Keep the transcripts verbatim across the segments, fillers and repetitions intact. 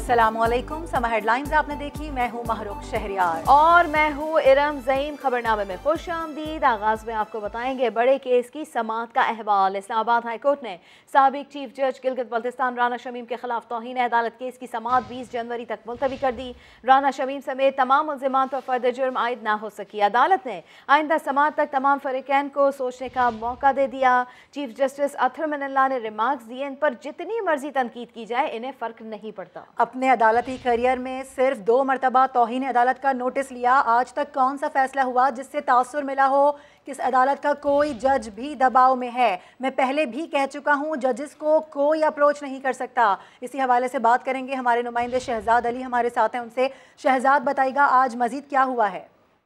अस्सलामुअलैकुम। समा हेडलाइंस आपने देखी, मैं हूँ महरुख शहरियार और मैं हूँ इरम ज़ईम। खबरनामे में खुश आमदीद। आगाज में आपको बताएंगे बड़े केस की समाअत का अहवाल। इस्लामाबाद हाईकोर्ट ने साबिक चीफ जज गिलगित बल्तिस्तान राना शमीम के खिलाफ तौहीन अदालत केस की समाअत बीस जनवरी तक मुलतवी कर दी। राना शमीम समेत तमाम मुल्जिमान पर फर्द जुर्म आयद न हो सकी। अदालत ने आइंदा समाअत तक तमाम फरीकैन को सोचने का मौका दे दिया। चीफ जस्टिस अथर मिनल्ला ने रिमार्क्स दिए, इन पर जितनी मर्जी तनकीद की जाए इन्हें फर्क नहीं पड़ता। अपने अदालती करियर में सिर्फ दो मरतबा तौहीन अदालत का नोटिस लिया, आज तक कौन सा फैसला हुआ जिससे तासुर मिला हो कि इस अदालत का कोई जज भी दबाव में है। मैं पहले भी कह चुका हूं, जजेस को कोई अप्रोच नहीं कर सकता। इसी हवाले से बात करेंगे, हमारे नुमाइंदे शहजाद अली हमारे साथ हैं, उनसे। शहजाद, बताइएगा आज मजीद क्या हुआ है?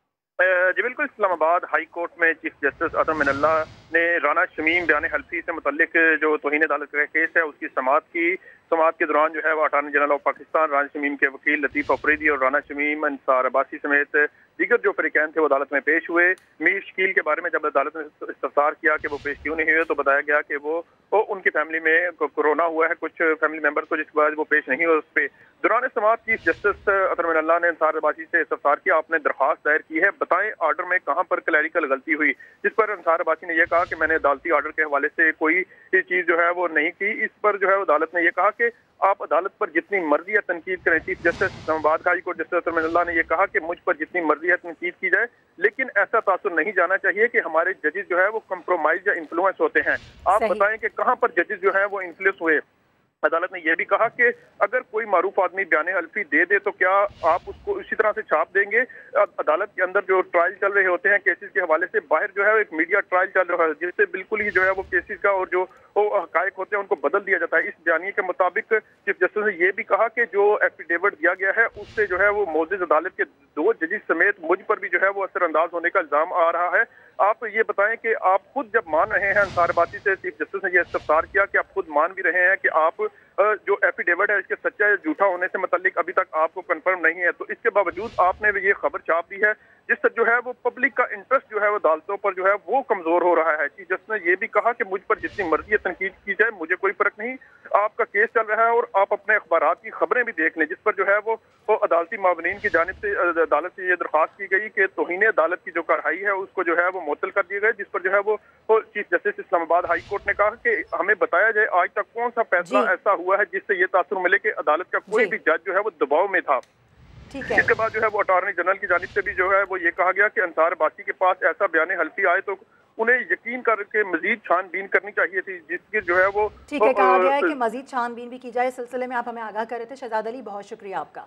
जी बिल्कुल, इस्लामाबाद हाई कोर्ट में चीफ जस्टिस अतर मिनल्ला ने राना शमीम बयान हल्फी से मुतल्लिक जो तौहीन अदालत का केस है उसकी समाअत की। समाअत के दौरान जो है वो attorney general of Pakistan Rana Shamim के वकील लतीफ अफरीदी और राना शमीम अंसार अब्बासी समेत दीगर जो फरीकैन थे वो अदालत में पेश हुए। मीर शकील के बारे में जब अदालत ने इस्तफसार किया कि वो पेश क्यों नहीं हुए तो बताया गया कि वो, वो उनकी फैमिली में कोरोना हुआ है कुछ फैमिली मेंबर को, जिसके बाद वो पेश नहीं हुए। उस पर दौरान समाअत चीफ जस्टिस अतर मिनल्ला ने अंसार अब्बासी से इस्तफसार किया, आपने दरख्वास्त दायर की है, बताएं आर्डर में कहाँ पर क्लैरिकल गलती हुई। जिस पर अंसार अब्बासी ने यह कहा कि मैंने अदालती आर्डर के हवाले से कोई चीज जो है वो नहीं की। इस पर जो है अदालत ने यह कहा कि आप अदालत पर जितनी मर्जी है तनकीद करें। Chief justice Islamabad high court justice Athar Minallah ने यह कहा कि मुझ पर जितनी मर्जी है तनकीद की जाए, लेकिन ऐसा तासुर नहीं जाना चाहिए कि हमारे जजेस जो है वो कंप्रोमाइज या इन्फ्लुएंस होते हैं। आप बताएं कि कहाँ पर जजेस जो है वो इन्फ्लुएंस हुए। अदालत ने यह भी कहा कि अगर कोई मारूफ आदमी बयान हल्फी दे दे तो क्या आप उसको इसी तरह से छाप देंगे। अदालत के अंदर जो ट्रायल चल रहे होते हैं केसेस के हवाले से, बाहर जो है एक मीडिया ट्रायल चल रहा है जिससे बिल्कुल ही जो है वो केसेस का और जो हकायक होते हैं उनको बदल दिया जाता है। इस बयानी के मुताबिक चीफ जस्टिस ने यह भी कहा कि जो एफिडेविट दिया गया है उससे जो है वो मोअज़्ज़िज़ अदालत के दो जजेस समेत मुझ पर भी जो है वो असरअंदाज होने का इल्जाम आ रहा है। आप ये बताएं कि आप खुद जब मान रहे हैं, अंसार अब्बासी से चीफ जस्टिस ने यह इस्तफसार किया कि आप खुद मान भी रहे हैं कि आप जो एफिडेविट है इसके सच्चा या झूठा होने से मुतल्लिक अभी तक आपको कंफर्म नहीं है, तो इसके बावजूद आपने ये खबर छाप दी है जिससे जो है वो पब्लिक का इंटरेस्ट जो है वो अदालतों पर जो है वो कमजोर हो रहा है। चीफ जस्टिस ने यह भी कहा कि मुझ पर जितनी मर्जी तनकीद की जाए मुझे कोई फर्क नहीं, आपका केस चल रहा है और आप अपने अखबारात की खबरें भी देख लें। जिस पर जो है वो, वो अदालती मावनीन की जानिब से अदालत से ये दरख्वास्त की गई कि तौहीन अदालत की जो कार्रवाई है उसको जो है वो मुअत्तल कर दिया गया। जिस पर जो है वो, वो chief justice Islamabad high court ने कहा कि हमें बताया जाए आज तक कौन सा फैसला ऐसा हुआ है जिससे ये तासुर मिले कि अदालत का कोई भी जज जो है वो दबाव में था। इसके बाद जो है वो अटॉर्नी जनरल की जानिब से भी जो है वो ये कहा गया कि अंसार अब्बासी के पास ऐसा बयान हल्फी आए तो उन्हें यकीन करके मजीद छानबीन करनी चाहिए थी, जिसकी जो है वो ठीक है कहा गया है कि मजीद छानबीन भी की जाए। इस सिलसिले में आप हमें आगाह कर रहे थे शहजाद अली, बहुत शुक्रिया आपका।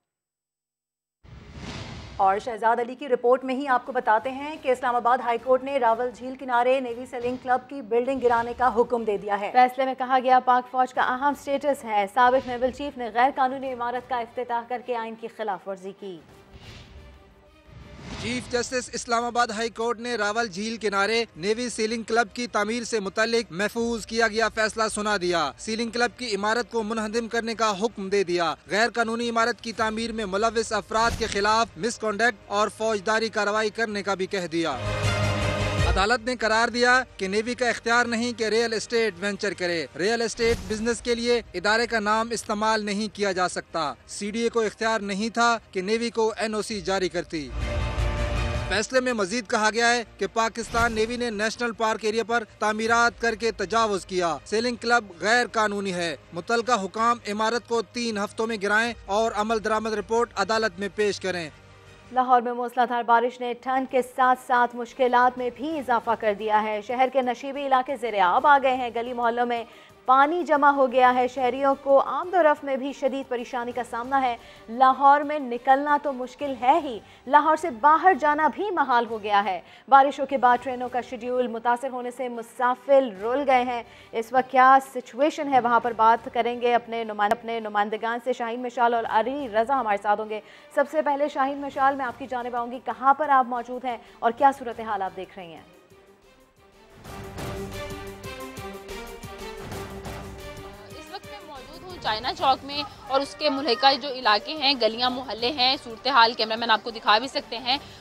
और शहजाद अली की रिपोर्ट में ही आपको बताते हैं कि इस्लामाबाद हाई कोर्ट ने रावल झील किनारे नेवी सेलिंग क्लब की बिल्डिंग गिराने का हुक्म दे दिया है। फैसले में कहा गया पाक फौज का अहम स्टेटस है, साबिक नेवल चीफ ने गैर कानूनी इमारत का इफ्तिताह करके आइन की खिलाफ वर्जी की। Chief justice Islamabad high court ने रावल झील किनारे नेवी सीलिंग क्लब की तामीर से मुतालिक महफूज किया गया फैसला सुना दिया। सीलिंग क्लब की इमारत को मुनहदिम करने का हुक्म दे दिया। गैर कानूनी इमारत की तामीर में मुलविस अफराद के खिलाफ मिसकॉन्डक्ट और फौजदारी कार्रवाई करने का भी कह दिया। अदालत ने करार दिया कि नेवी का इख्तियार नहीं कि रियल एस्टेट वेंचर करे। रियल एस्टेट बिजनेस के लिए इदारे का नाम इस्तेमाल नहीं किया जा सकता। सी डी ए को इख्तियार नहीं था कि नेवी को एन ओ सी जारी करती। फैसले में मजीद कहा गया है कि पाकिस्तान नेवी ने नेशनल पार्क एरिया पर तामीरात करके तजावुज किया। सेलिंग क्लब गैर कानूनी है। मुतलका हुकाम इमारत को तीन हफ्तों में गिराएं और अमल दरामद रिपोर्ट अदालत में पेश करें। लाहौर में मूसलाधार बारिश ने ठंड के साथ साथ मुश्किलात में भी इजाफा कर दिया है। शहर के नशीबी इलाके ज़ेर-ए-आब आ गए हैं, गली मोहल्लों में पानी जमा हो गया है। शहरियों को आमदोरफ्त में भी शदीद परेशानी का सामना है। लाहौर में निकलना तो मुश्किल है ही, लाहौर से बाहर जाना भी महाल हो गया है। बारिशों के बाद ट्रेनों का शेड्यूल मुतासर होने से मुसाफिर रुल गए हैं। इस वक्त क्या सिचुएशन है वहाँ पर बात करेंगे अपने नुमाइंद अपने नुमाइंदगान से। शाहीन मिशाल और अली रज़ा हमारे साथ होंगे। सबसे पहले शाहीन मिशाल, मैं आपकी जानिब आऊँगी, कहाँ पर आप मौजूद हैं और क्या सूरत हाल आप देख रही हैं? चाइना चौक में और उसके मुल्हिका जो इलाके हैं, गलियां मोहल्ले हैं, सूरत हाल कैमरामैन आपको दिखा भी सकते हैं।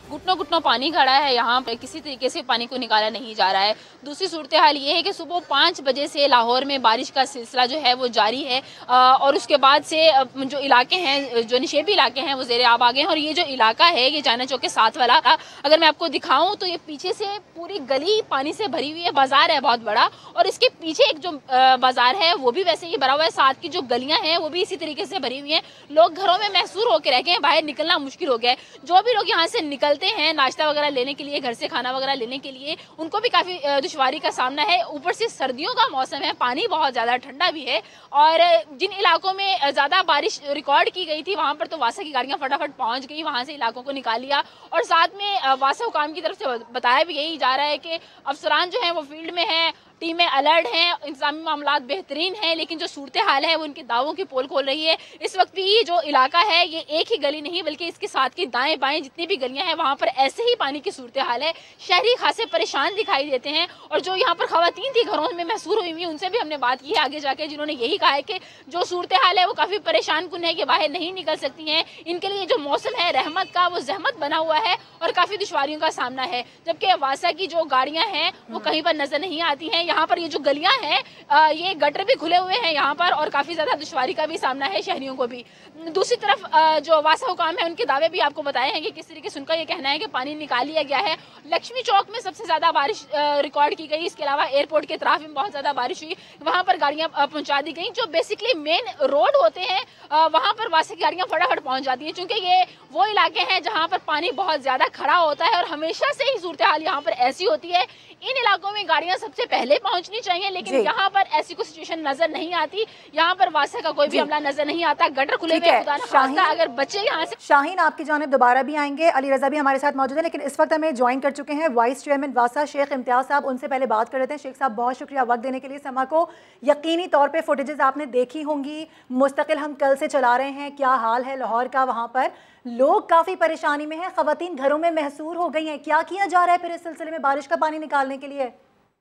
घुटनों घुटनों पानी खड़ा है, यहाँ पर किसी तरीके से पानी को निकाला नहीं जा रहा है। दूसरी सूरत हाल ये है कि सुबह पाँच बजे से लाहौर में बारिश का सिलसिला जो है वो जारी है और उसके बाद से जो इलाके हैं, जो निशेबी इलाके हैं, वो ज़ेरे आब आ गए हैं। और ये जो इलाका है, ये चाइना चौक के साथ वाला, अगर मैं आपको दिखाऊं तो ये पीछे से पूरी गली पानी से भरी हुई है। बाजार है बहुत बड़ा और इसके पीछे एक जो बाजार है वो भी वैसे ही भरा हुआ है। साथ की जो गलियां हैं वो भी इसी तरीके से भरी हुई हैं। लोग घरों में महसूर होकर रह गए हैं, बाहर निकलना मुश्किल हो गया है। जो भी लोग यहाँ से निकलते हैं नाश्ता वगैरह लेने के लिए, घर से खाना वगैरह लेने के लिए, उनको भी काफ़ी दुश्वारी का सामना है। ऊपर से सर्दियों का मौसम है, पानी बहुत ज़्यादा ठंडा भी है और जिन इलाकों में ज़्यादा बारिश रिकॉर्ड की गई थी वहाँ पर तो वासा की गाड़ियाँ फटाफट पहुँच गई, वहाँ से इलाकों को निकाल लिया। और साथ में वासा हुकाम की तरफ से बताया भी यही जा रहा है कि अफसरान जो हैं वो फील्ड में हैं, टीमें अलर्ट हैं, इंतजामी मामलात बेहतरीन हैं, लेकिन जो सूरत हाल है वो उनके दावों की पोल खोल रही है। इस वक्त भी ये जो इलाका है ये एक ही गली नहीं बल्कि इसके साथ की दाएं बाएं जितनी भी गलियां हैं वहाँ पर ऐसे ही पानी की सूरत हाल है। शहरी खासे परेशान दिखाई देते हैं और जो यहाँ पर खवातीन थी घरों में महसूर हुई हुई उनसे भी हमने बात की है आगे जाके, जिन्होंने यही कहा है कि जो सूरत हाल है वो काफ़ी परेशान कुन है कि बाहर नहीं निकल सकती हैं। इनके लिए जो मौसम है रहमत का वो जहमत बना हुआ है और काफ़ी दुश्वारियों का सामना है। जबकि वासा की जो गाड़ियाँ हैं वो कहीं पर नजर नहीं आती हैं। यहाँ पर ये जो गलियां हैं ये गटर भी खुले हुए हैं यहाँ पर और काफ़ी ज़्यादा दुश्वारी का भी सामना है शहरियों को भी। दूसरी तरफ जो वासा हुकाम है उनके दावे भी आपको बताए हैं कि किस तरीके से उनका ये कहना है कि पानी निकाल लिया गया है। लक्ष्मी चौक में सबसे ज़्यादा बारिश रिकॉर्ड की गई। इसके अलावा एयरपोर्ट के अतराफ में बहुत ज़्यादा बारिश हुई, वहाँ पर गाड़ियाँ पहुँचा दी गई। जो बेसिकली मेन रोड होते हैं वहाँ पर वासा की गाड़ियाँ फटाफट पहुँच जाती हैं, चूँकि ये वो इलाके हैं जहाँ पर पानी बहुत ज़्यादा खड़ा होता है और हमेशा से ही सूरत हाल यहाँ पर ऐसी होती है। इन इलाकों में गाड़ियाँ सबसे पहले पहुँचनी चाहिए, लेकिन यहाँ पर ऐसी कोई सिचुएशन नजर नहीं आती। यहाँ पर वासा का कोई भी हमला नजर नहीं आता। गटर खुले हुए हैं, अगर बच्चे यहाँ से। शाहीन आपकी जानिब दोबारा भी आएंगे, अली रजा भी हमारे साथ मौजूद है, लेकिन इस वक्त हमें ज्वाइन कर चुके हैं वाइस चेयरमैन वासा शेख इम्तियाज साहब। उनसे पहले बात कर लेते हैं। शेख साहब बहुत शुक्रिया वक्त देने के लिए समा को। यकीनी तौर पर फुटेजेस आपने देखी होंगी, मुस्तकिल हम कल से चला रहे हैं, क्या हाल है लाहौर का, वहाँ पर लोग काफ़ी परेशानी में हैं, खवातीन घरों में महसूर हो गई हैं। क्या किया जा रहा है फिर इस सिलसिले में बारिश का पानी निकालने के लिए?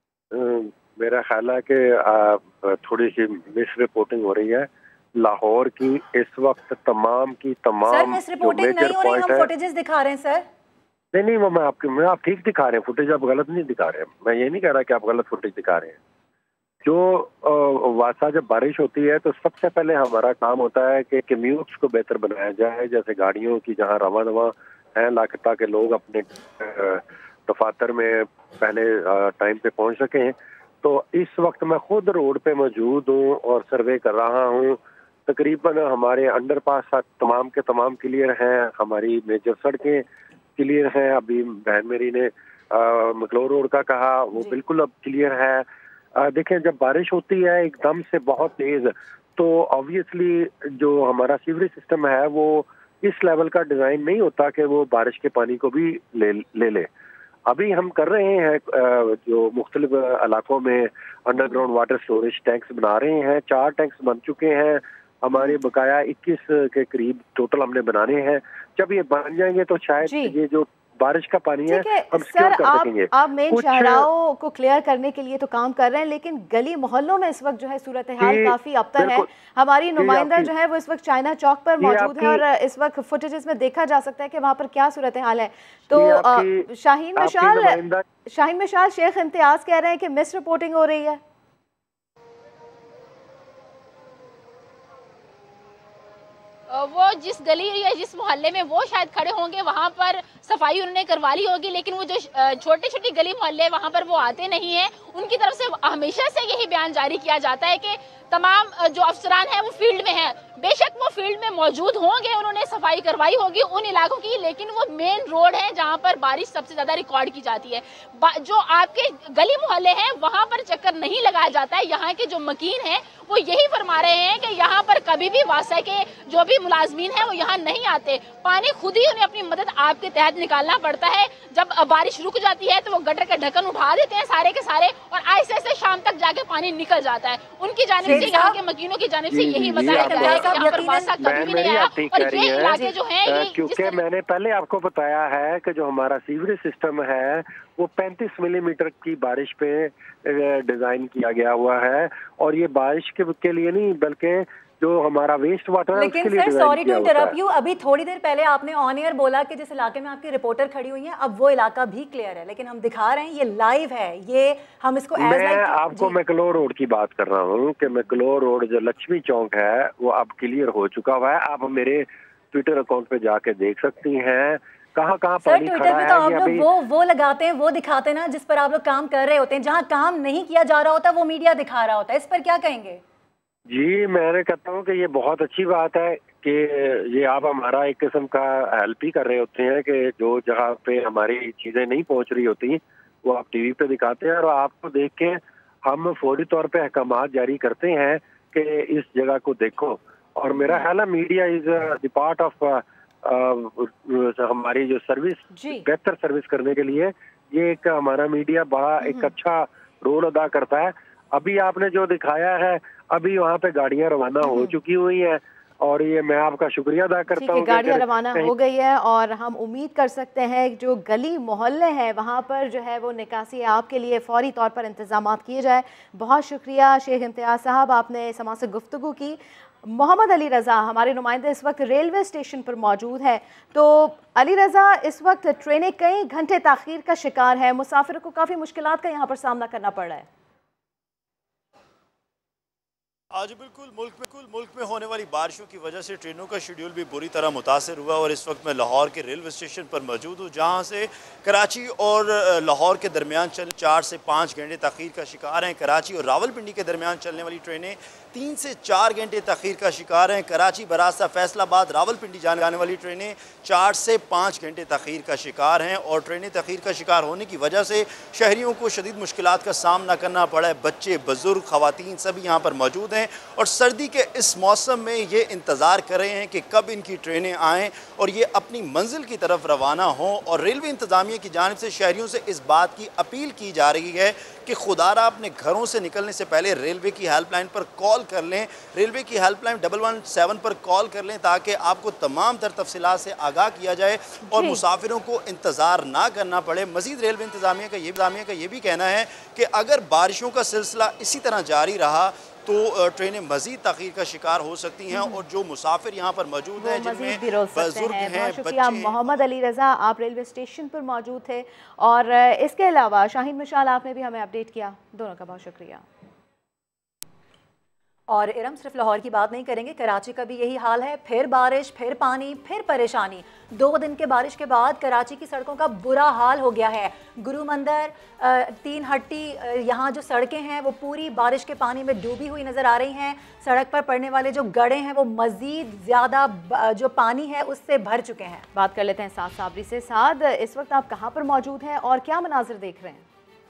मेरा ख्याल है कि थोड़ी सी मिस रिपोर्टिंग हो रही है लाहौर की इस वक्त। तमाम की तमाम सर मिस रिपोर्टिंग नहीं हो रही, हम फुटेजेस दिखा रहे हैं सर। नहीं नहीं वो मैं आपके मैं आप ठीक दिखा रहे हैं फुटेज, आप गलत नहीं दिखा रहे हैं। मैं ये नहीं कह रहा कि आप गलत फुटेज दिखा रहे हैं। जो वासा जब बारिश होती है तो सबसे पहले हमारा काम होता है कि कम्यूट्स को बेहतर बनाया जाए, जैसे गाड़ियों की जहाँ रवा दवा है लाके, ताकि लोग अपने दफातर में पहले टाइम पे पहुंच सकें। तो इस वक्त मैं खुद रोड पे मौजूद हूँ और सर्वे कर रहा हूँ। तकरीबन हमारे अंडरपास तमाम के तमाम क्लियर हैं, हमारी मेजर सड़कें क्लियर हैं। अभी बहन मेरी ने मकलोर रोड का कहा, वो बिल्कुल अब क्लियर है। आ, देखें जब बारिश होती है एकदम से बहुत तेज, तो ऑब्वियसली जो हमारा सीवरेज सिस्टम है वो इस लेवल का डिज़ाइन नहीं होता कि वो बारिश के पानी को भी ले ले ले। अभी हम कर रहे हैं जो मुख्तलिफ इलाकों में अंडरग्राउंड वाटर स्टोरेज टैंक्स बना रहे हैं। चार टैंक्स बन चुके हैं, हमारे बकाया इक्कीस के करीब टोटल हमने बनाने हैं। जब ये बन जाएंगे तो शायद ये जो बारिश का पानी है, है हम सर कर आप, सकेंगे। आप मेन शाहराओं को क्लियर करने के लिए तो काम कर रहे हैं, लेकिन गली मोहल्लों में इस वक्त जो है सूरत हाल काफी अबतर है। हमारी नुमाइंदा जो है वो इस वक्त चाइना चौक पर मौजूद है और इस वक्त फुटेजेस में देखा जा सकता है कि वहाँ पर क्या सूरत हाल है। तो शाहीन मिशाल शाहीन मिशाल शेख इम्तियाज कह रहे हैं कि मिस रिपोर्टिंग हो रही है। वो जिस गली या जिस मोहल्ले में वो शायद खड़े होंगे वहाँ पर सफाई उन्होंने करवा ली होगी, लेकिन वो जो छोटी छोटी गली मोहल्ले वहाँ पर वो आते नहीं हैं। उनकी तरफ से हमेशा से यही बयान जारी किया जाता है कि तमाम जो अफसरान हैं वो फील्ड में हैं। बेशक वो फील्ड में मौजूद होंगे, उन्होंने सफाई करवाई होगी उन इलाकों की, लेकिन वो मेन रोड है जहाँ पर बारिश सबसे ज़्यादा रिकॉर्ड की जाती है। जो आपके गली मोहल्ले हैं वहाँ पर चक्कर नहीं लगाया जाता है। यहाँ के जो मकीन हैं वो यही फरमा रहे हैं कि यहाँ पर कभी भी वासा के जो भी मुलाजमीन हैं वो यहाँ नहीं आते। पानी खुद ही उन्हें अपनी मदद आपके तहत निकालना पड़ता है। जब बारिश रुक जाती है तो वो गटर का ढक्कन उठा देते हैं सारे के सारे और आहिस्ते आहिस्ते शाम तक जाके पानी निकल जाता है। उनकी जानिब से, यहाँ के मकीनों की जानिब से यही बताया गया है कि यहाँ पर वासा कभी भी नहीं आया और ये इलाके जो हैं, क्योंकि मैंने पहले आपको बताया है कि जो हमारा सीवरेज सिस्टम है वो पैंतीस मिलीमीटर की बारिश पे डिजाइन किया गया हुआ है और ये बारिश के, के लिए नहीं बल्कि जो हमारा वेस्ट वाटर है लेकिन sir sorry to interrupt you, अभी थोड़ी देर पहले आपने ऑन एयर बोला कि जिस इलाके में आपकी रिपोर्टर खड़ी हुई है अब वो इलाका भी क्लियर है, लेकिन हम दिखा रहे हैं ये लाइव है, ये हम इसको मैं like आपको मैकलोर रोड की बात कर रहा हूँ कि मैकलोर रोड जो लक्ष्मी चौक है वो अब क्लियर हो चुका हुआ है। आप मेरे ट्विटर अकाउंट पे जाके देख सकती हैं कहाँ कहाँ पानी खड़ा है। तो आप लोग वो वो लगाते हैं, वो दिखाते हैं ना जिस पर आप लोग काम कर रहे होते हैं, जहाँ काम नहीं किया जा रहा होता वो मीडिया दिखा रहा होता है, इस पर क्या कहेंगे? जी मैंने कहता हूँ कि ये बहुत अच्छी बात है कि ये आप हमारा एक किस्म का हेल्प ही कर रहे होते हैं कि जो जगह पे हमारी चीज़ें नहीं पहुँच रही होती वो आप टीवी पे दिखाते हैं और आपको देख के हम फौरी तौर पे अहकामात जारी करते हैं कि इस जगह को देखो। और मेरा ख्याल है media is the part of हमारी जो सर्विस, बेहतर सर्विस करने के लिए ये एक हमारा मीडिया बड़ा एक अच्छा रोल अदा करता है। अभी आपने जो दिखाया है अभी वहाँ पे गाड़ियाँ रवाना हो चुकी हुई हैं और ये मैं आपका शुक्रिया अदा करता हूँ। गाड़ियाँ रवाना हो गई है और हम उम्मीद कर सकते हैं जो गली मोहल्ले हैं वहाँ पर जो है वो निकासी आपके लिए फौरी तौर पर इंतजाम किए जाए। बहुत शुक्रिया शेख इम्तियाज़ साहब, आपने समाज से गुफ्तगू की। मोहम्मद अली रज़ा हमारे नुमाइंदे इस वक्त रेलवे स्टेशन पर मौजूद है। तो अली रज़ा, इस वक्त ट्रेनें कई घंटे ताख़ीर का शिकार है, मुसाफिरों को काफ़ी मुश्किलात का यहाँ पर सामना करना पड़ रहा है। आज बिल्कुल मुल्क में कुल मुल्क में होने वाली बारिशों की वजह से ट्रेनों का शेड्यूल भी बुरी तरह मुतासर हुआ और इस वक्त मैं लाहौर के रेलवे स्टेशन पर मौजूद हूँ जहाँ से कराची और लाहौर के दरमियान चल चार से पाँच घंटे तख़ीर का शिकार हैं। कराची और रावलपिंडी के दरमियान चलने वाली ट्रेनें तीन से चार घंटे तख़ीर का शिकार हैं। कराची बरास्ता फैसलाबाद रावलपिंडी जाने आने वाली ट्रेनें चार से पाँच घंटे तख़ीर का शिकार हैं और ट्रेनें तख़ीर का शिकार होने की वजह से शहरियों को शदीद मुश्किलात का सामना करना पड़ा है। बच्चे, बुज़ुर्ग, ख़वातीन सभी यहाँ पर मौजूद हैं और सर्दी के इस मौसम में ये इंतज़ार कर रहे हैं कि कब इनकी ट्रेनें आएँ और ये अपनी मंजिल की तरफ रवाना हों। और रेलवे इंतज़ामिया की जानिब से शहरियों से इस बात की अपील की जा रही है कि खुदारा अपने घरों से निकलने से पहले रेलवे की हेल्पलाइन पर कॉल कर लें। रेलवे की हेल्पलाइन डबल वन सेवन पर कॉल कर लें ताकि आपको तमाम तर तफसीलात से आगाह किया जाए और मुसाफिरों को इंतज़ार ना करना पड़े। मज़ीद रेलवे इंतज़ामिया का ये इंतज़ामिया का ये भी कहना है कि अगर बारिशों का सिलसिला इसी तरह जारी रहा तो ट्रेनें मज़ीद तख़ीर का शिकार हो सकती हैं और जो मुसाफिर यहाँ पर मौजूद हैं जिनमें बुजुर्ग हैं, बच्चे। मोहम्मद अली रज़ा, आप रेलवे स्टेशन पर मौजूद थे और इसके अलावा शाहीन मिशाल आपने भी हमें अपडेट किया, दोनों का बहुत शुक्रिया। और इरम, सिर्फ लाहौर की बात नहीं करेंगे, कराची का भी यही हाल है, फिर बारिश, फिर पानी, फिर परेशानी। दो दिन के बारिश के बाद कराची की सड़कों का बुरा हाल हो गया है। गुरु मंदिर, तीन हट्टी, यहाँ जो सड़कें हैं वो पूरी बारिश के पानी में डूबी हुई नज़र आ रही हैं। सड़क पर पड़ने वाले जो गड्ढे हैं वो मज़ीद ज़्यादा जो पानी है उससे भर चुके हैं। बात कर लेते हैं साद साबरी से। साद, इस वक्त आप कहाँ पर मौजूद हैं और क्या मनाजिर देख रहे हैं?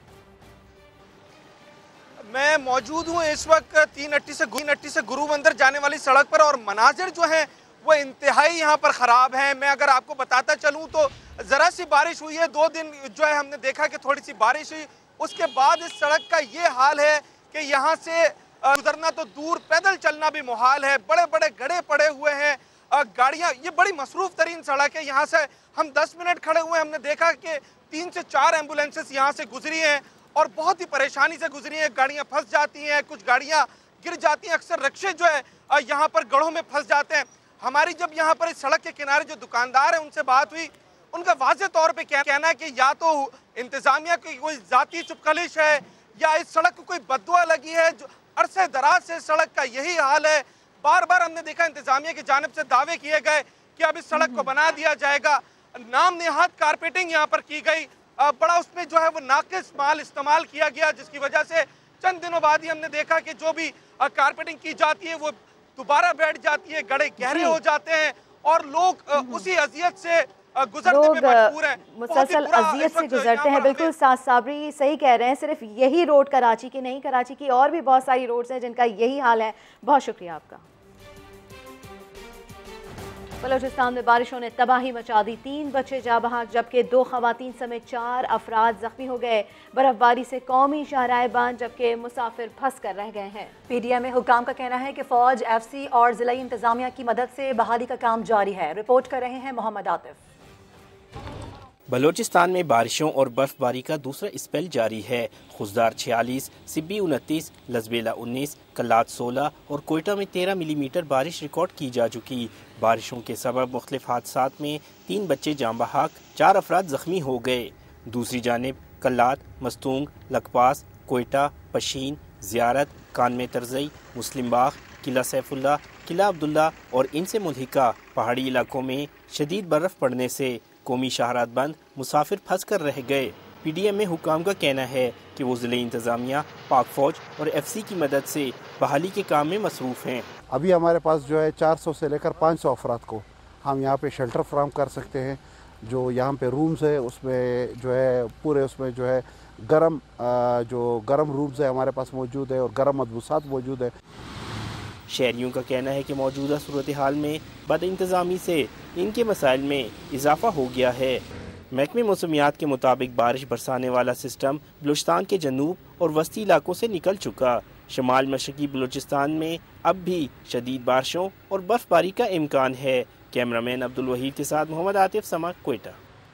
मैं मौजूद हूँ इस वक्त तीन अट्टी से तीन अट्टी से गुरु मंदिर जाने वाली सड़क पर और मनाजिर जो हैं वो इंतहाई यहाँ पर ख़राब हैं। मैं अगर आपको बताता चलूँ तो ज़रा सी बारिश हुई है, दो दिन जो है हमने देखा कि थोड़ी सी बारिश हुई, उसके बाद इस सड़क का ये हाल है कि यहाँ से गुजरना तो दूर, पैदल चलना भी मुहाल है। बड़े बड़े गड्ढे पड़े हुए हैं, गाड़ियाँ, ये बड़ी मसरूफ़ तरीन सड़क है। यहाँ से हम दस मिनट खड़े हुए, हमने देखा कि तीन से चार एम्बुलेंसेस यहाँ से गुजरी हैं और बहुत ही परेशानी से गुजरी हैं। गाड़ियाँ फंस जाती हैं, कुछ गाड़ियाँ गिर जाती हैं, अक्सर रिक्शे जो है यहाँ पर गड्ढों में फंस जाते हैं। हमारी जब यहाँ पर इस सड़क के किनारे जो दुकानदार हैं उनसे बात हुई, उनका वाज़ेह तौर पे कहना है कि या तो इंतज़ामिया की कोई ज़ाती चुपकलिश है या इस सड़क को कोई बददुआ लगी है। जो अरसे दराज से सड़क का यही हाल है। बार बार हमने देखा इंतज़ामिया की जानिब से दावे किए गए कि अब इस सड़क को बना दिया जाएगा, नाम नेहाद कारपेटिंग यहाँ पर की गई, बड़ा उसमें जो है वो नाकिस माल इस्तेमाल किया गया, जिसकी वजह से चंद दिनों बाद ही हमने देखा कि जो भी कारपेटिंग की जाती है वो दोबारा बैठ जाती है, गड्ढे गहरे हो जाते हैं और लोग उसी अजियत से गुजरने में मजबूर हैं, मुसलसल अजियत से गुजरते हैं। बिल्कुल साद साबरी सही कह रहे हैं, सिर्फ यही रोड कराची की नहीं, कराची की और भी बहुत सारी रोड्स हैं जिनका यही हाल है। बहुत शुक्रिया आपका। बलूचिस्तान में बारिशों ने तबाही मचा दी, तीन बच्चे जा बहक जबकि दो खवातीन समेत चार अफराद जख्मी हो गए। बर्फबारी से कौमी शाहराह बंद जबकि मुसाफिर फंस कर रह गए हैं। पीडीएम में हुकाम का कहना है कि फौज, एफसी और जिलाई इंतजामिया की मदद से बहाली का काम जारी है। रिपोर्ट कर रहे हैं मोहम्मद आतिफ। बलोचिस्तान में बारिशों और बर्फबारी का दूसरा स्पेल जारी है। खुशदार छियालीस, सिब्बी उनतीस, लजबेला उन्नीस, कल्लात सोलह और कोयटा में तेरह मिलीमीटर बारिश रिकॉर्ड की जा चुकी। बारिशों के सबब मुख्तलिफ हादसात में तीन बच्चे जाँ बहक, चार अफराद जख्मी हो गए। दूसरी जानिब कल्लात, मस्तूंग, लकपास, कोयटा, पशीन, ज़ियारत, कान में तरजई, मुस्लिम बाग, किला सैफुल्ला, किला अब्दुल्ला और इनसे मुल्हिका पहाड़ी इलाकों में शदीद बर्फ़ पड़ने से कौमी शाहरात बंद, मुसाफिर फंस कर रह गए। पी डी एम में हुकाम का कहना है कि वो ज़िले इंतज़ामिया, पाक फ़ौज और एफ सी की मदद से बहाली के काम में मसरूफ़ हैं। अभी हमारे पास जो है चार सौ से लेकर पाँच सौ अफराद को हम यहाँ पे शेल्टर फ्राहम कर सकते हैं। जो यहाँ पे रूम्स है उसमें जो है पूरे उसमें जो है गर्म जो गर्म रूम्स है हमारे पास मौजूद है और गर्म मदबूसात मौजूद है। शहरियों का कहना है कि मौजूदा सूरत हाल में बद इंतज़ामी से इनके मसाइल में इजाफा हो गया है। महकमे मौसमियात के मुताबिक बारिश बरसाने वाला सिस्टम बलूचिस्तान के जनूब और वस्ती इलाकों से निकल चुका। शमाल मशरकी बलूचिस्तान में अब भी शदीद बारिशों और बर्फबारी का इम्कान है। कैमरामैन अब्दुल वहीद के साथ मोहम्मद आतिफ समा, कोयटा।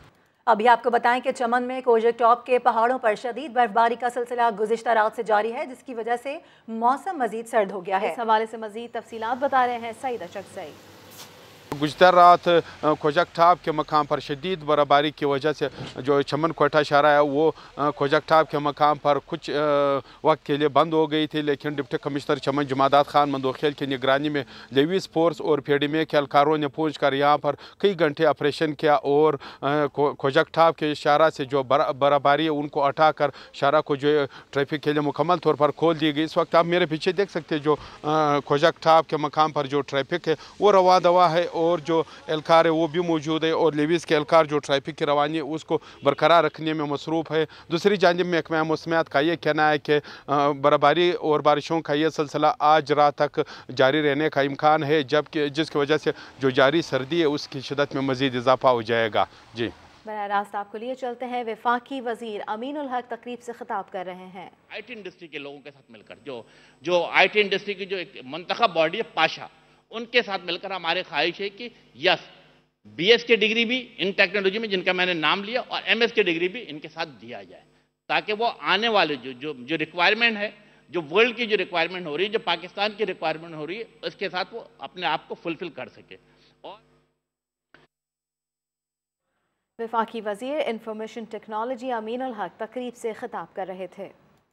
अभी आपको बताएं कि चमन में कोजक टॉप के पहाड़ों पर शदीद बर्फबारी का सिलसिला गुज़िश्ता रात से जारी है, जिसकी वजह से मौसम मजीद सर्द हो गया है। इस हवाले से मजीद तफसीलात बता रहे हैं सईद अशक सईद। गुज़िश्ता रात कोजक टॉप के मकाम पर शदीद बर्फबारी की वजह से जो चमन कोयटा शारा है वो कोजक टॉप के मकाम पर कुछ वक्त के लिए बंद हो गई थी, लेकिन डिप्टी कमिश्नर चमन जमादात खान मंदोखेल की निगरानी में लेविस फोर्स और फेडीमे के एहलकारों ने पहुँच कर यहाँ पर कई घंटे ऑपरेशन किया और कोजक टॉप के शारा से जो बर्फबारी है उनको हटाकर शारा को जो ट्रैफिक के लिए मुकम्मल तौर पर खोल दी गई। इस वक्त आप मेरे पीछे देख सकते हैं जो कोजक टॉप के मकाम पर जो ट्रैफिक है वो रवा दवा है और जो एहलकार है वो भी मौजूद है और लेविस के एहलकार जो ट्रैफिक की रवानी है उसको बरकरार रखने में मसरूफ़ है। दूसरी जानिब महकमा मौसमियात का ये कहना है कि बर्फबारी और बारिशों का ये सिलसिला आज रात तक जारी रहने का इम्कान है, जबकि जिसकी वजह से जो जारी सर्दी है उसकी शिद्दत में मज़ीद इजाफा हो जाएगा। जी बराह रास्त आपको लिए चलते हैं। वफाकी वजीर अमीन उल हक तकरीब से खिताब कर रहे हैं। आई टी इंडस्ट्री के लोगों के साथ मिलकर जो जो आई टी इंडस्ट्री की जो एक मुंतखब बॉडी है पाशा, उनके साथ मिलकर हमारी ख्वाहिश है कि यस बी एस की डिग्री भी इन टेक्नोलॉजी में जिनका मैंने नाम लिया और एम एस की डिग्री भी इनके साथ दिया जाए, ताकि वो आने वाले जो जो जो रिक्वायरमेंट है, जो वर्ल्ड की जो रिक्वायरमेंट हो रही है, जो पाकिस्तान की रिक्वायरमेंट हो रही है, उसके साथ वो अपने आप को फुलफिल कर सके। और वफाकी वजीर इंफॉर्मेशन टेक्नोलॉजी अमीन उल हक तकरीब से खिताब कर रहे थे।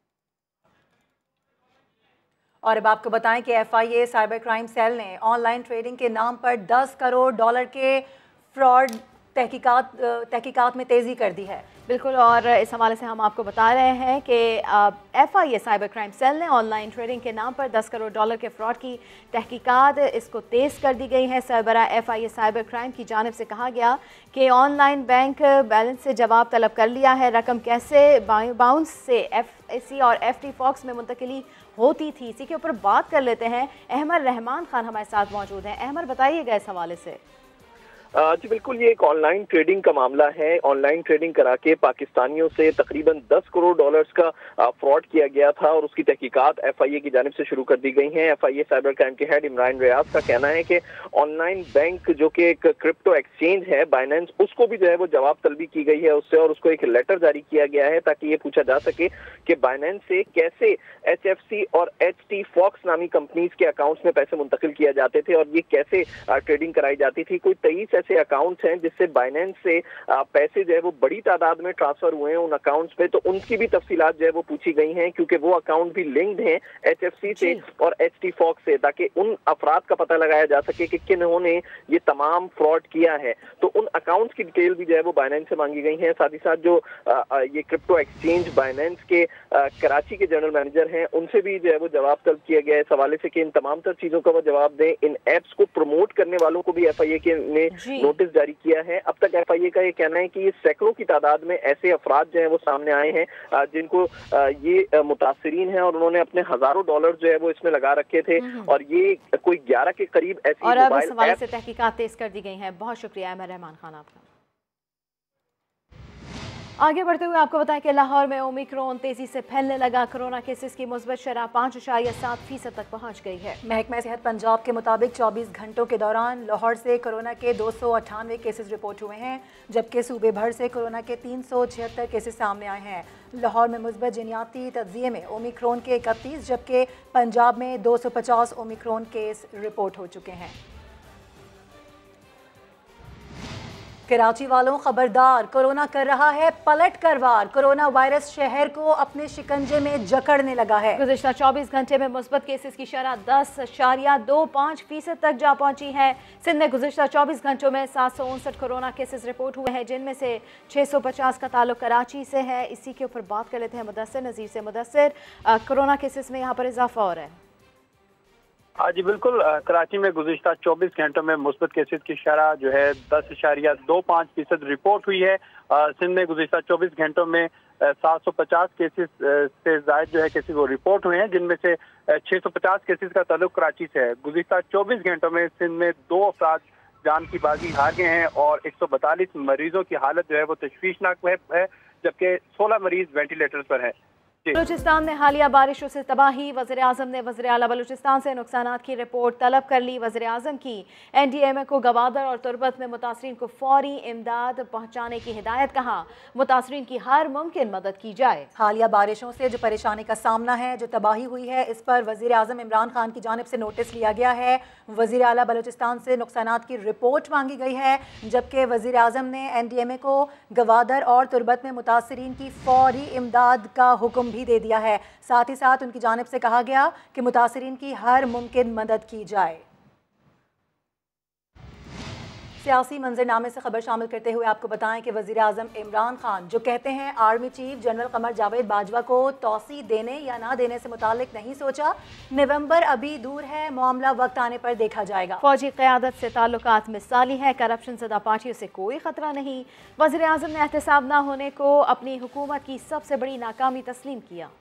और अब आपको बताएं कि F I A cyber crime cell ने ऑनलाइन ट्रेडिंग के नाम पर दस करोड़ डॉलर के फ्रॉड तहकीकात तहकीकात में तेज़ी कर दी है। बिल्कुल, और इस हवाले से हम आपको बता रहे हैं कि F I A cyber crime cell ने ऑनलाइन ट्रेडिंग के नाम पर दस करोड़ डॉलर के फ्रॉड की तहकीकात इसको तेज़ कर दी गई है। सरबरा F I A cyber crime की जानिब से कहा गया कि ऑनलाइन बैंक बैलेंस से जवाब तलब कर लिया है, रकम कैसे बाउंस से एफ ए सी और एफ टी फॉक्स में मुंतकिली होती थी, इसी के ऊपर बात कर लेते हैं। अहमद रहमान खान हमारे साथ मौजूद हैं। अहमद, बताइएगा इस हवाले से। जी बिल्कुल, ये एक ऑनलाइन ट्रेडिंग का मामला है। ऑनलाइन ट्रेडिंग करा के पाकिस्तानियों से तकरीबन दस करोड़ डॉलर्स का फ्रॉड किया गया था और उसकी तहकीकात एफ आई ए की जानिब से शुरू कर दी गई हैं। F I A cyber crime के हेड इमरान रियाज का कहना है कि ऑनलाइन बैंक जो कि एक क्रिप्टो एक्सचेंज है बाइनेंस, उसको भी जो है वो जवाब तलबी की गई है उससे, और उसको एक लेटर जारी किया गया है ताकि ये पूछा जा सके कि बाइनेंस से कैसे एच एफ सी और एच टी फॉक्स नामी कंपनीज के अकाउंट्स में पैसे मुंतकिल किए जाते थे और ये कैसे ट्रेडिंग कराई जाती थी। कोई तेईस ऐसे अकाउंट्स हैं जिससे बाइनेंस से पैसे जो है वो बड़ी तादाद में ट्रांसफर हुए हैं उन अकाउंट्स पे, तो उनकी भी तफसीलात जो है वो पूछी गई हैं, क्योंकि वो अकाउंट भी लिंक्ड हैं एच एफ सी से और एच टी फॉक्स से, ताकि उन अफराद का पता लगाया जा सके कि किन्होंने ये तमाम फ्रॉड किया है। तो उन अकाउंट्स की डिटेल भी जो है वो बाइनेंस से मांगी गई है। साथ ही साथ जो आ, ये क्रिप्टो एक्सचेंज बाइनेंस के आ, कराची के जनरल मैनेजर हैं, उनसे भी जो है वो जवाब तलब किया गया है इस हवाले से कि इन तमाम तर चीजों का वो जवाब दें। इन एप्स को प्रमोट करने वालों को भी एफ आई ए के ने नोटिस जारी किया है। अब तक एफ आई ए का ये कहना है कि ये सैकड़ों की तादाद में ऐसे अफराद जो है वो सामने आए हैं जिनको ये मुतासिरीन हैं और उन्होंने अपने हजारों डॉलर जो है वो इसमें लगा रखे थे और ये कोई ग्यारह के करीब ऐसी और अब इस हवाले से तहकीकात तेज कर दी गई हैं। बहुत शुक्रिया अहमद रहमान खान आपका। आगे बढ़ते हुए आपको बताएं कि लाहौर में ओमिक्रॉन तेजी से फैलने लगा। कोरोना केसेस की मुस्बत शरह पाँच इशारिया सात फीसद तक पहुँच गई है। महकमा सेहत पंजाब के मुताबिक चौबीस घंटों के दौरान लाहौर से कोरोना के दो सौ अट्ठानवे केसेस रिपोर्ट हुए हैं, जबकि सूबे भर से कोरोना के तीन सौ छिहत्तर केसेस सामने आए हैं। लाहौर में मुस्बत जीनियाती तज्जिए में ओमिक्रॉन के इकतीस, जबकि पंजाब में दो सौ पचास ओमिक्रॉन केस रिपोर्ट हो चुके हैं। कराची वालों खबरदार, कोरोना कर रहा है पलट कर वार। कोरोना वायरस शहर को अपने शिकंजे में जकड़ने लगा है। गुज़िश्ता चौबीस घंटे में मुस्बत केसेस की शरह दस इशारिया दो पाँच फीसद तक जा पहुंची है। सिंध में गुज़िश्ता चौबीस घंटों में सात सौ उनसठ कोरोना केसेस रिपोर्ट हुए हैं, जिनमें से छः सौ पचास का ताल्लुक कराची से है। इसी के ऊपर बात कर लेते हैं मुदस्सिर नज़ीर से। मुदस्सिर, कोरोना केसेस में यहाँ पर इजाफा हो रहा है। हाँ जी बिल्कुल, कराची में गुज़िश्ता चौबीस घंटों में मुस्बत केसेस की शरह जो है दस इशारिया दो पाँच फीसद रिपोर्ट हुई है। सिंध में गुज़िश्ता चौबीस घंटों में सात सौ पचास केसेस से ज़ायद जो है केसेस वो रिपोर्ट हुए हैं, जिनमें से छः सौ पचास केसेस का ताल्लुक कराची से है। गुज़िश्ता चौबीस घंटों में सिंध में दो अफराद जान की बाजी हार गए हैं और एक सौ बतालीस मरीजों की हालत जो है वो तशवीशनाक है, जबकि सोलह मरीज वेंटिलेटर पर है। बलूचिस्तान में हालिया बारिशों से तबाही। वज़ीर आज़म ने वज़ीर आला बलूचिस्तान से नुकसानात की रिपोर्ट तलब कर ली। वज़ीर आज़म की एन डी एम ए को गवादर और तुरबत में मुतासरीन को फौरी इमदाद पहुँचाने की हिदायत। कहा मुतासरीन की हर मुमकिन मदद की जाए। हालिया बारिशों से जो परेशानी का सामना है, जो तबाही हुई है, इस पर वज़ीर आज़म इमरान खान की जानिब से नोटिस लिया गया है। वज़ीर आला बलूचिस्तान से नुकसानात की रिपोर्ट मांगी गई है, जबकि वज़ीर आज़म ने एन डी एम ए को गवादर और तुरबत में मुतासरीन की फौरी इमदाद का हुक्म भी दे दिया है। साथ ही साथ उनकी जानिब से कहा गया कि मुतासरीन की हर मुमकिन मदद की जाए। सियासी मंजरनामे से खबर शामिल करते हुए आपको बताएं कि वज़ीर आज़म इमरान खान जो कहते हैं army chief general Qamar Javed Bajwa को तौसी देने या ना देने से मुतालिक नहीं सोचा। नवंबर अभी दूर है, मामला वक्त आने पर देखा जाएगा। फौजी क़यादत से ताल्लुकात मिसाली है, करप्शन ज़दा पार्टियों से कोई खतरा नहीं। वज़ीर आज़म ने एहतसाब ना होने को अपनी हुकूमत की सबसे बड़ी नाकामी तस्लीम किया।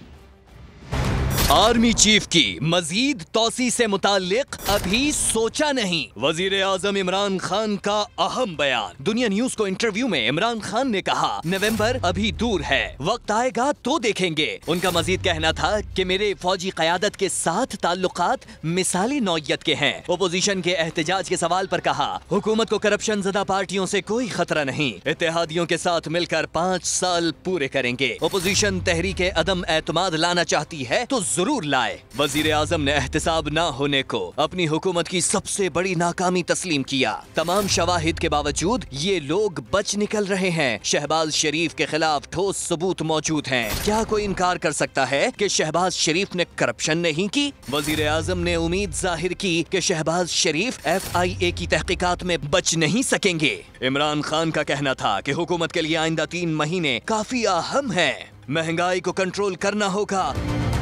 आर्मी चीफ की मजीद तौसी से मुताल्लिक अभी सोचा नहीं। वजीर आजम इमरान खान का अहम बयान। दुनिया न्यूज को इंटरव्यू में इमरान खान ने कहा नवंबर अभी दूर है, वक्त आएगा तो देखेंगे। उनका मजीद कहना था कि मेरे फौजी क़यादत के साथ ताल्लुकात मिसाली नौयत के हैं। ओपोजिशन के एहतजाज के सवाल पर कहा हुकूमत को करप्शन ज़दा पार्टियों से कोई खतरा नहीं, इत्तेहादियों के साथ मिलकर पाँच साल पूरे करेंगे। ओपोजिशन तहरीक अदम एतमाद लाना चाहती है तो जरूर लाए। वजीर आजम ने एहतसाब ना होने को अपनी हुकूमत की सबसे बड़ी नाकामी तस्लीम किया। तमाम शवाहिद के बावजूद ये लोग बच निकल रहे हैं। शहबाज शरीफ के खिलाफ ठोस सबूत मौजूद हैं। क्या कोई इनकार कर सकता है कि शहबाज शरीफ ने करप्शन नहीं की? वजीर आजम ने उम्मीद जाहिर की कि शहबाज शरीफ एफ आई ए की तहकीकात में बच नहीं सकेंगे। इमरान खान का कहना था कि हुकूमत के लिए आइंदा तीन महीने काफी अहम है। महंगाई को कंट्रोल करना होगा।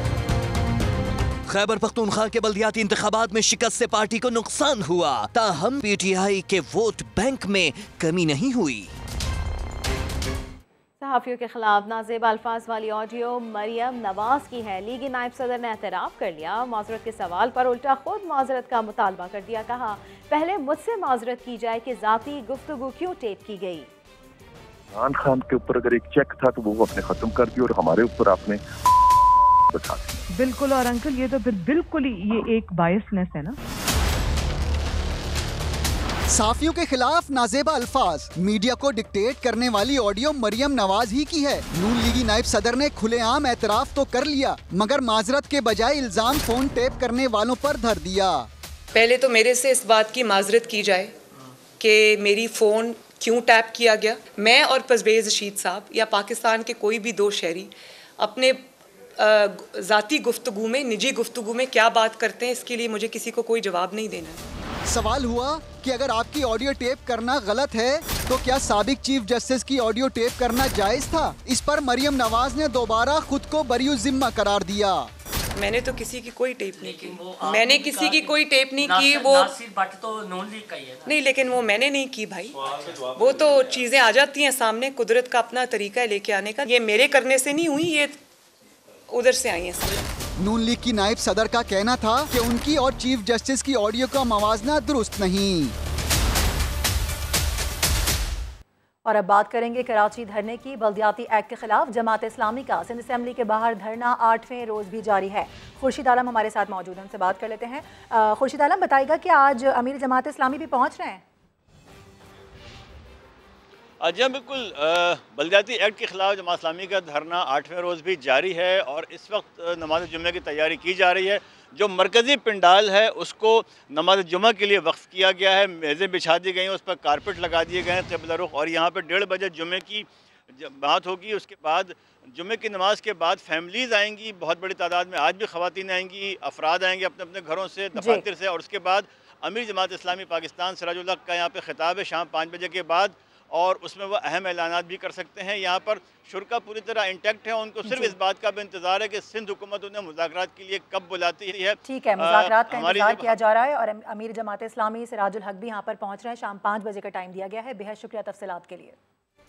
खैबर पख्तूनख्वा के बल्दियाती इंतखाबात में शिकस्त से पार्टी को नुकसान हुआ, ताहम पी टी आई के वोट बैंक में कमी नहीं हुई। सहाफियों के खिलाफ नाजेब अल्फाज वाली ऑडियो मरियम नवाज की है। लीगी नायब सदर ने एतराफ़ कर लिया। माजरत के सवाल पर उल्टा खुद माजरत का मुतालबा कर दिया। कहा पहले मुझसे माजरत की जाए कि जाती गुफ्तगू क्यों टेप की गई। इमरान खान के ऊपर अगर एक चेक था तो वो आपने खत्म कर दिया और हमारे ऊपर आपने बता दिया। बिल्कुल, और अंकल ये तो फिर बिल्कुल ही ये एक बायसनेस है ना। साफियों के खिलाफ नाजेबा अल्फाज, मीडिया को डिक्टेट करने वाली ऑडियो मरियम नवाज ही की है। नून लीगी नायब सदर ने खुलेआम एतराफ तो कर लिया, मगर माजरत के बजाय इल्जाम फोन टेप करने वालों पर धर दिया। पहले तो मेरे से इस बात की माजरत की जाए कि मेरी फ़ोन क्यों टैप किया गया। मैं और परवेज़ रशीद साहब या पाकिस्तान के कोई भी दो शहरी अपने ज़ाती गुफ्तगू में, निजी गुफ्तगू में क्या बात करते हैं, इसके लिए मुझे किसी को कोई जवाब नहीं देना। सवाल हुआ कि अगर आपकी ऑडियो टेप करना गलत है तो क्या साबिक चीफ जस्टिस की ऑडियो टेप करना जायज़ था? इस पर मरियम नवाज ने दोबारा खुद को बरिउ जिम्मा करार दिया। मैंने तो किसी की कोई टेप नहीं की, मैंने किसी की कोई टेप नहीं की। वो तो नॉन लीग का ही है। नहीं, लेकिन वो मैंने नहीं की भाई। वो तो चीज़ें आ जाती हैं सामने, कुदरत का अपना तरीका है लेके आने का। ये मेरे करने से नहीं हुई, ये उधर से आई है। नून लीग की नायब सदर का कहना था कि उनकी और चीफ जस्टिस की ऑडियो का मवाजना दुरुस्त नहीं। और अब बात करेंगे कराची धरने की। बल्दियाती एक्ट के खिलाफ जमात इस्लामी का सिंध असेंबली के बाहर धरना आठवें रोज भी जारी है। खुर्शीद आलम हमारे साथ मौजूद हैं, उनसे बात कर लेते हैं। खुर्शीद आलम, बताइएगा कि आज अमीर जमात इस्लामी भी पहुंच रहे हैं? जी हाँ, बिल्कुल। बल्दियाती एक्ट के खिलाफ जमात इस्लामी का धरना आठवें रोज़ भी जारी है और इस वक्त नमाज जुम्मे की तैयारी की जा रही है। जो मरकज़ी पंडाल है उसको नमाज जुम्मा के लिए वक्फ किया गया है। मेज़ें बिछा दी गई हैं, उस पर कारपेट लगा दिए गए हैं क़िबला रुख, और यहाँ पर डेढ़ बजे जुम्मे की बात होगी। उसके बाद जुम्मे की नमाज के बाद फैमिलीज़ आएंगी, बहुत बड़ी तादाद में आज भी ख़वातीन आएंगी, अफराद आएंगे अपने अपने घरों से, दफातर से, और उसके बाद अमीर जमात इस्लामी पाकिस्तान सिराजुल हक का यहाँ पर खिताब है शाम पाँच बजे के बाद, और उसमें वह अहम ऐलानात भी कर सकते हैं। यहाँ पर शुरा पूरी तरह इंटैक्ट है, उनको सिर्फ इस बात का भी इंतजार है कि सिंध हुकूमत उन्हें मुज़ाकरात के लिए कब बुलाती है। ठीक है, मुज़ाकरात का इंतजार किया जा रहा है और अमीर जमात इस्लामी सिराजुल हक भी यहाँ पर पहुँच रहे हैं। शाम पाँच बजे का टाइम दिया गया है। बेहद शुक्रिया तफसीलात के लिए।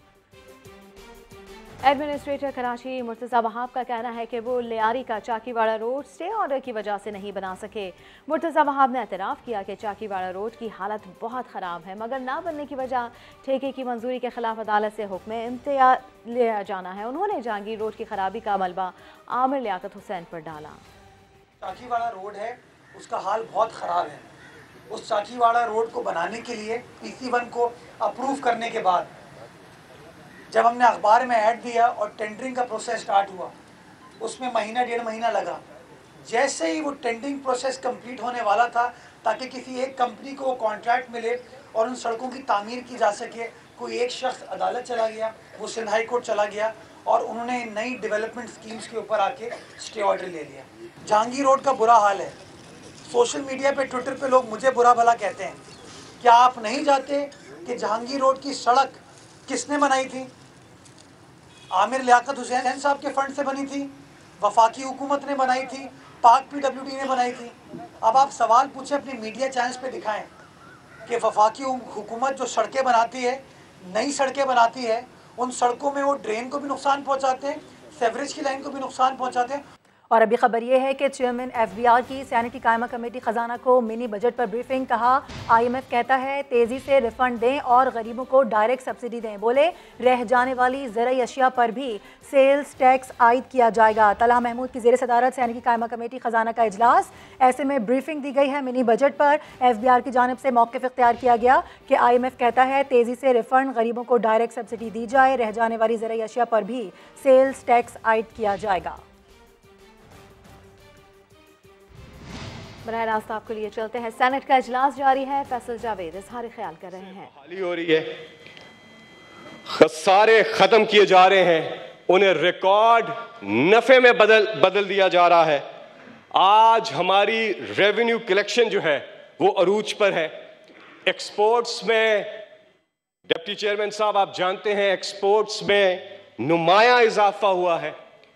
एडमिनिस्ट्रेटर कराची मुर्तज़ा वहाब का कहना है कि वो लियारी का चाकीवाड़ा रोड स्टे ऑर्डर की वजह से नहीं बना सके। मुर्तज़ा वहाब ने एतराफ़ किया कि चाकीवाड़ा रोड की हालत बहुत ख़राब है, मगर ना बनने की वजह ठेके की मंजूरी के खिलाफ अदालत से हुक्म इम्तियाज लिया जाना है। उन्होंने जहांगीर रोड की खराबी का मलबा आमिर लियाकत हुसैन पर डाला। चाकीवाड़ा रोड है, उसका हाल बहुत ख़राब है। उस चाकीवाड़ा रोड को बनाने के लिए पी सी वन को अप्रूव करने के बाद जब हमने अखबार में ऐड दिया और टेंडरिंग का प्रोसेस स्टार्ट हुआ, उसमें महीना डेढ़ महीना लगा। जैसे ही वो टेंडरिंग प्रोसेस कंप्लीट होने वाला था ताकि किसी एक कंपनी को कॉन्ट्रैक्ट मिले और उन सड़कों की तामीर की जा सके, कोई एक शख्स अदालत चला गया, वो सिंध हाई कोर्ट चला गया और उन्होंने नई डेवलपमेंट स्कीम्स के ऊपर आके स्टे ऑर्डर ले लिया। जहांगीर रोड का बुरा हाल है। सोशल मीडिया पे, ट्विटर पे लोग मुझे बुरा भला कहते हैं। क्या आप नहीं जानते कि जहांगीर रोड की सड़क किसने बनाई थी? आमिर लियाकत हुसैन साहब के फंड से बनी थी, वफाकी हुकूमत ने बनाई थी, पाक पी डब्ल्यू डी ने बनाई थी। अब आप सवाल पूछें, अपने मीडिया चैनल्स पे दिखाएं कि वफाकी हुकूमत जो सड़कें बनाती है, नई सड़कें बनाती है, उन सड़कों में वो ड्रेन को भी नुकसान पहुंचाते हैं, सेवरेज की लाइन को भी नुकसान पहुंचाते हैं। और अभी खबर ये है कि चेयरमैन एफ बी आर की सैनिटी कायमा कमेटी खजाना को मिनी बजट पर ब्रीफिंग। कहा आई एम एफ कहता है तेज़ी से रिफंड दें और गरीबों को डायरेक्ट सब्सिडी दें। बोले रह जाने वाली ज़रूरी अशिया पर भी सेल्स टैक्स आयद किया जाएगा। तलहा महमूद की ज़ेर सदारत सैनिटी कायमा कमेटी खजाना का इजलास, ऐसे में ब्रीफिंग दी गई है। मिनी बजट पर एफ बी आर की जानिब से मौक़िफ़ इख्तियार किया गया कि आई एम एफ कहता है तेज़ी से रिफंड, गरीबों को डायरेक्ट सब्सिडी दी जाए, रह जाने वाली ज़रूरी अशिया पर भी सेल्स टैक्स आयद किया जाएगा। बराह रास्त आपके लिए चलते हैं। सेनेट का इजलास जारी है। फैसल जावेद इजहार ख्याल कर रहे हैं। खाली हो रही है, खसारे खत्म किए जा रहे हैं, उन्हें रिकॉर्ड नफे में बदल बदल दिया जा रहा है। आज हमारी रेवेन्यू कलेक्शन जो है वो अरूज पर है। एक्सपोर्ट्स में, डिप्टी चेयरमैन साहब आप जानते हैं, एक्सपोर्ट्स में नुमाया इजाफा हुआ है।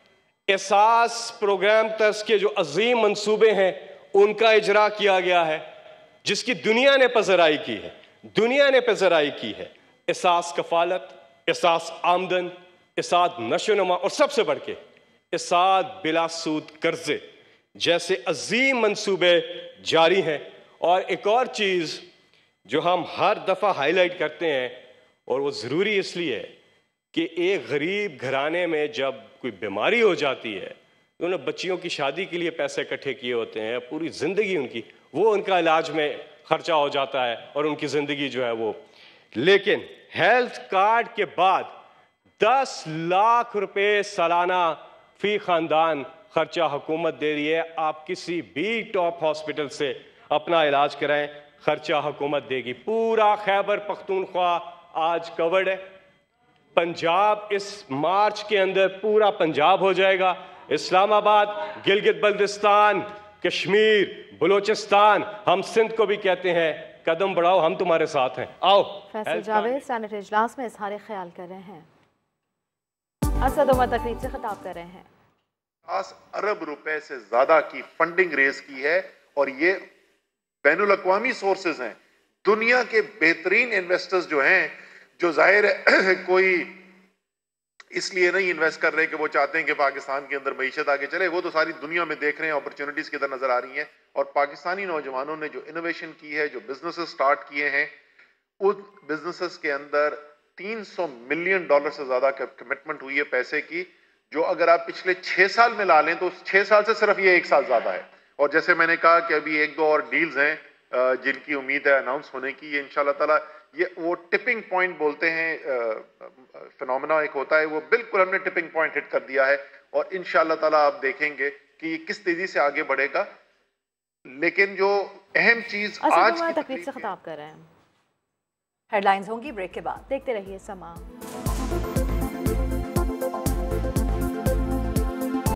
एहसास प्रोग्राम तर्ज के जो अजीम मंसूबे हैं उनका इजरा किया गया है, जिसकी दुनिया ने पजराई की है दुनिया ने पजराई की है। एहसास कफालत, एहसास आमदन, एहसास नशोनुमा और सबसे बढ़ के एहसास बिलासूद कर्जे जैसे अजीम मंसूबे जारी हैं। और एक और चीज़ जो हम हर दफ़ा हाईलाइट करते हैं, और वो ज़रूरी इसलिए है कि एक गरीब घराने में जब कोई बीमारी हो जाती है, उन्होंने बच्चियों की शादी के लिए पैसे इकट्ठे किए होते हैं, पूरी ज़िंदगी उनकी वो उनका इलाज में खर्चा हो जाता है और उनकी ज़िंदगी जो है वो। लेकिन हेल्थ कार्ड के बाद दस लाख रुपए सालाना फी ख़ानदान खर्चा हुकूमत दे रही है। आप किसी भी टॉप हॉस्पिटल से अपना इलाज कराएं, खर्चा हुकूमत देगी। पूरा खैबर पख्तूनख्वा आज कवर्ड है। पंजाब इस मार्च के अंदर पूरा पंजाब हो जाएगा। इस्लामाबाद, गिलगित बल्तिस्तान, कश्मीर, बलोचिस्तान, हम सिंध को भी कहते हैं कदम बढ़ाओ, हम तुम्हारे साथ हैं, आओ। फैसल जावेद सेनेट इजलास में इजहार ख्याल कर रहे हैं। असद उमर तकरीब से खिताब कर रहे हैं। पचास अरब रुपए से ज्यादा की फंडिंग रेज की है और ये बैनुल अक़वामी सोर्सेज हैं। दुनिया के बेहतरीन इन्वेस्टर्स जो हैं, जो जाहिर है कोई इसलिए नहीं इन्वेस्ट कर रहे कि वो चाहते हैं कि पाकिस्तान के अंदर मईशत आगे चले, वो तो सारी दुनिया में देख रहे हैं, अपॉर्चुनिटीज किधर नजर आ रही हैं। और पाकिस्तानी नौजवानों ने जो इनोवेशन की है, जो बिजनेसेस स्टार्ट किए हैं, उन बिजनेसेस के अंदर तीन सौ मिलियन डॉलर से ज्यादा कमिटमेंट हुई है पैसे की, जो अगर आप पिछले छह साल में ला लें तो छह साल से सिर्फ ये एक साल ज्यादा है। और जैसे मैंने कहा कि अभी एक दो और डील्स हैं जिनकी उम्मीद है अनाउंस होने की, ये इंशाल्लाह ताला ये वो टिपिंग पॉइंट बोलते हैं, फिनोमेना एक होता है, वो बिल्कुल हमने टिपिंग पॉइंट हिट कर दिया है और इंशाल्लाह ताला आप देखेंगे कि ये किस तेजी से आगे बढ़ेगा। लेकिन जो अहम चीज आज तकरीब से खिताब कर रहे हैं। हेडलाइंस होंगी ब्रेक के बाद, देखते रहिए समा।